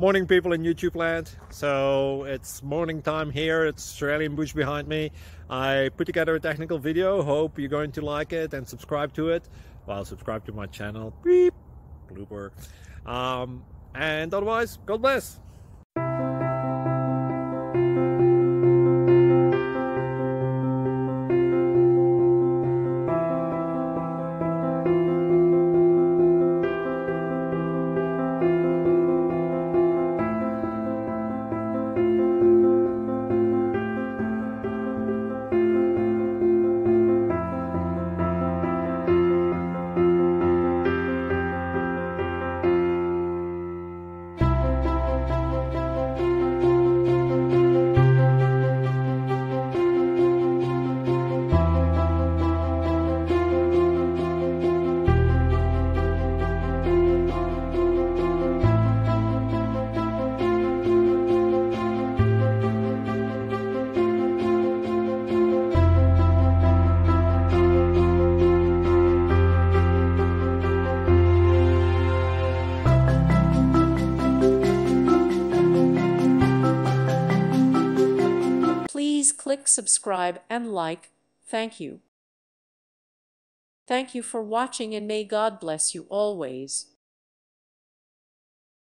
Morning, people in YouTube land. So it's morning time here. It's Australian bush behind me. I put together a technical video. Hope you're going to like it and subscribe to it. Well, subscribe to my channel. Beep. Blooper. And otherwise, God bless. Please click subscribe and like. Thank you. Thank you for watching, and may God bless you always.